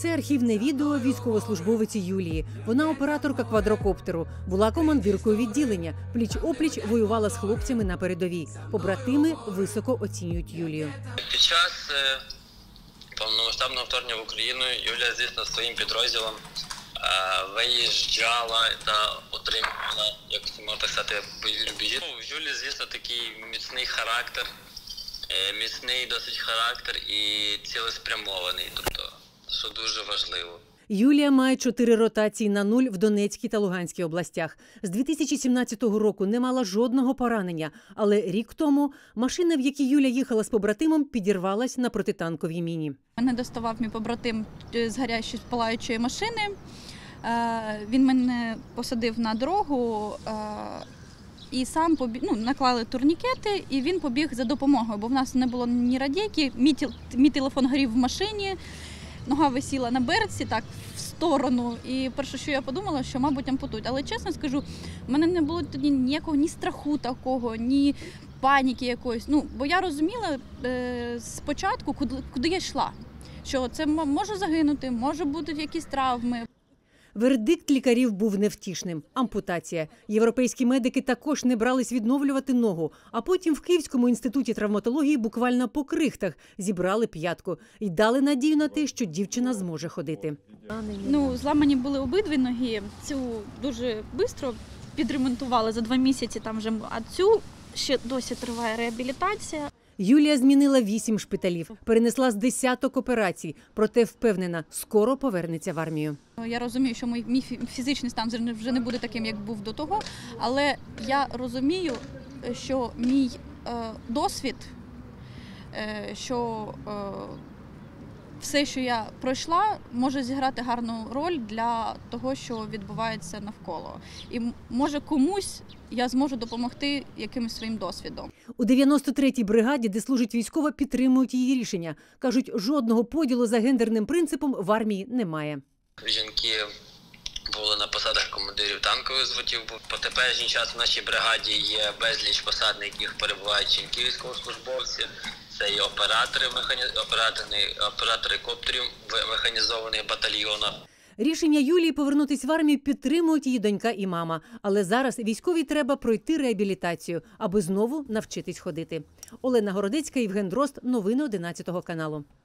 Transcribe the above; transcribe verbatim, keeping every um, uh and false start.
Це архівне відео військовослужбовиці Юлії. Вона операторка квадрокоптеру, була командиркою відділення. Пліч-опліч воювала з хлопцями на передовій. Побратими високо оцінюють Юлію. Під час повномасштабного вторгнення в Україну Юлія, звісно, своїм підрозділом виїжджала та отримувала, як можна сказати, бойові рубежі. У Юлії, звісно, такий міцний характер, міцний досить характер і цілеспрямований, тобто, що дуже важливо. Юлія має чотири ротації на нуль в Донецькій та Луганській областях. З дві тисячі сімнадцятого року не мала жодного поранення, але рік тому машина, в якій Юля їхала з побратимом, підірвалась на протитанковій міні. Мене доставав мій побратим з гарячої палаючої машини. Він мене посадив на дорогу і сам побіг, ну, наклали турнікети, і він побіг за допомогою, бо в нас не було ні радійки, мій, мій телефон горів в машині. Нога висіла на берці, так, в сторону. І перше, що я подумала, що, мабуть, ампутують. Але, чесно скажу, в мене не було тоді ніякого ні страху такого, ні паніки якоїсь. Ну, бо я розуміла е, спочатку, куди, куди я йшла. Що це може загинути, може бути якісь травми. Вердикт лікарів був невтішним – ампутація. Європейські медики також не брались відновлювати ногу, а потім в Київському інституті травматології буквально по крихтах зібрали п'ятку і дали надію на те, що дівчина зможе ходити. Ну, зламані були обидві ноги, цю дуже швидко підремонтували за два місяці, там вже, а цю ще досі триває реабілітація. Юлія змінила вісім шпиталів, перенесла з десяток операцій, проте впевнена, скоро повернеться в армію. Я розумію, що мій, мій фізичний стан вже не буде таким, як був до того, але я розумію, що мій е, досвід, е, що е, все, що я пройшла, може зіграти гарну роль для того, що відбувається навколо. І може комусь я зможу допомогти якимось своїм досвідом. У дев'яносто третій бригаді, де служить військова, підтримують її рішення. Кажуть, жодного поділу за гендерним принципом в армії немає. Жінки були на посадах командирів танкових зводів. По теперішній час в нашій бригаді є безліч посад, на яких перебувають жінки військовослужбовці. Це і оператори, механі... оператори, оператори коптерів в механізованих батальйонах. Рішення Юлії повернутися в армію підтримують її донька і мама. Але зараз військовій треба пройти реабілітацію, аби знову навчитись ходити. Олена Городецька, Євген Дрозд. Новини одинадцятого каналу.